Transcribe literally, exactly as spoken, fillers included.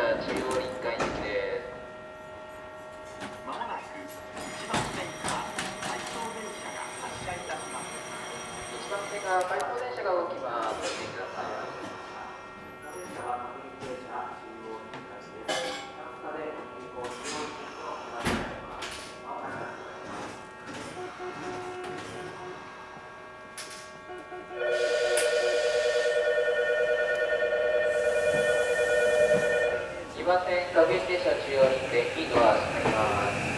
中央臨海行きです。 まもなくいちばん線から回送電車が発車いたします。 いちばん線が回送電車が動きます。ご注意ください。 電車は各駅停車中央臨海です。段差で運行中央線となっております。まもなくにばん線各駅停車中央臨海駅ドア閉まります。